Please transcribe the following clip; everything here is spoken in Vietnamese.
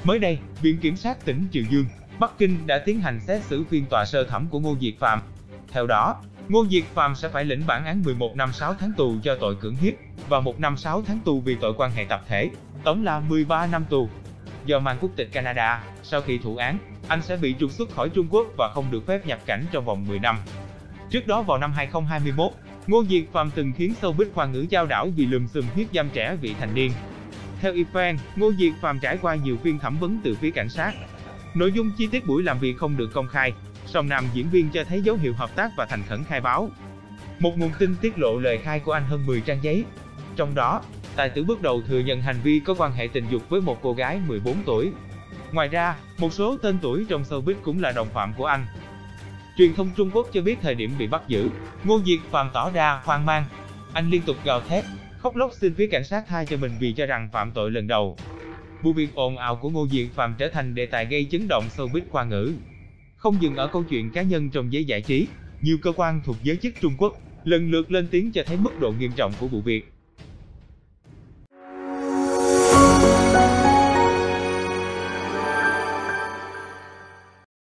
Mới đây, Viện Kiểm sát tỉnh Triệu Dương, Bắc Kinh đã tiến hành xét xử phiên tòa sơ thẩm của Ngô Diệt Phạm. Theo đó, Ngô Diệt Phạm sẽ phải lĩnh bản án 11 năm 6 tháng tù cho tội cưỡng hiếp và 1 năm 6 tháng tù vì tội quan hệ tập thể, tổng là 13 năm tù. Do mang quốc tịch Canada, sau khi thụ án, anh sẽ bị trục xuất khỏi Trung Quốc và không được phép nhập cảnh trong vòng 10 năm. Trước đó vào năm 2021, Ngô Diệt Phạm từng khiến showbiz Hoa ngữ chao đảo vì lùm xùm hiếp dâm trẻ vị thành niên. Theo Ifan, Ngô Diệt Phạm trải qua nhiều phiên thẩm vấn từ phía cảnh sát. Nội dung chi tiết buổi làm việc không được công khai, song nam diễn viên cho thấy dấu hiệu hợp tác và thành khẩn khai báo. Một nguồn tin tiết lộ lời khai của anh hơn 10 trang giấy. Trong đó, tài tử bước đầu thừa nhận hành vi có quan hệ tình dục với một cô gái 14 tuổi. Ngoài ra, một số tên tuổi trong showbiz cũng là đồng phạm của anh. Truyền thông Trung Quốc cho biết thời điểm bị bắt giữ, Ngô Diệt Phạm tỏ ra hoang mang. Anh liên tục gào thét, khóc lóc xin phía cảnh sát tha cho mình vì cho rằng phạm tội lần đầu. Vụ việc ồn ào của Ngô Diệt Phạm trở thành đề tài gây chấn động showbiz Hoa ngữ. Không dừng ở câu chuyện cá nhân trong giới giải trí, nhiều cơ quan thuộc giới chức Trung Quốc lần lượt lên tiếng cho thấy mức độ nghiêm trọng của vụ việc.